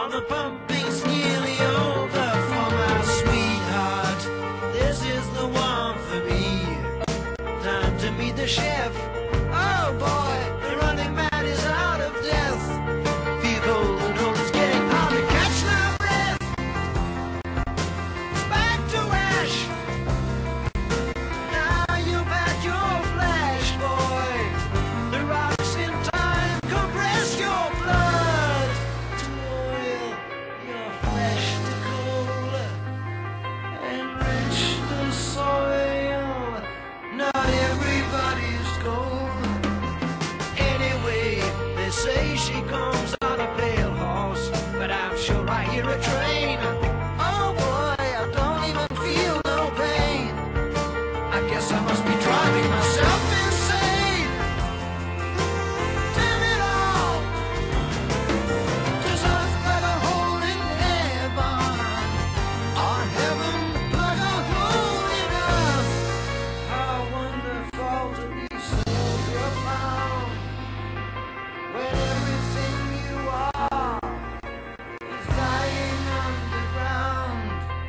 on the pumping's nearly over for my sweetheart. This is the one for me. Time to meet the chef. Oh boy, the running man is out of death. Feel cold and cold, it's getting hard to catch my breath. It's back to ash. Now you've had your flash, boy. The rocks in time compress your blood to oil, your flesh to coal, enrich the soil. Not everybody's gold. Anyway, they say she comes on a pale horse, but I'm sure I hear a train. Oh boy, I don't even feel no pain. I guess I must be driving myself insane. Damn it all. Does earth like a hole in heaven? Or heaven like a hole in earth? How wonderful to be so profound, when everything you are is lying underground.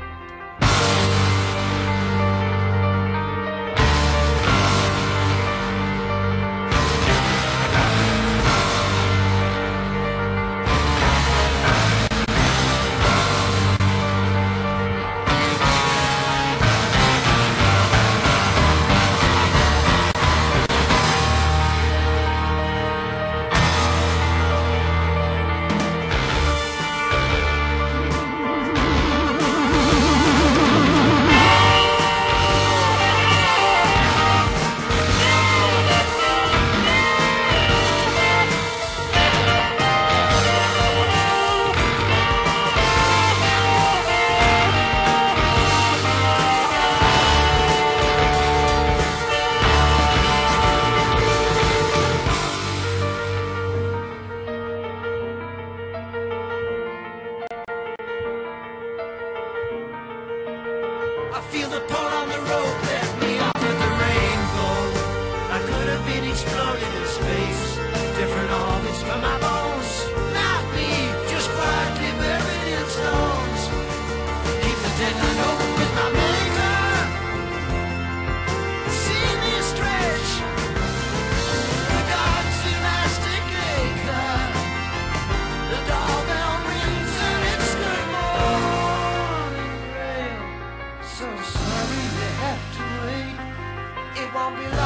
I feel the pull on the rope, let me off at the rainbow. I could have been exploded in space, different orbits for my bones. Not me, just quietly buried in stones. Keep the deadline open with my maker. See me stretch the God's elastic acre. The doorbell rings and it's good morning rail. So sorry you have to wait. It won't be long.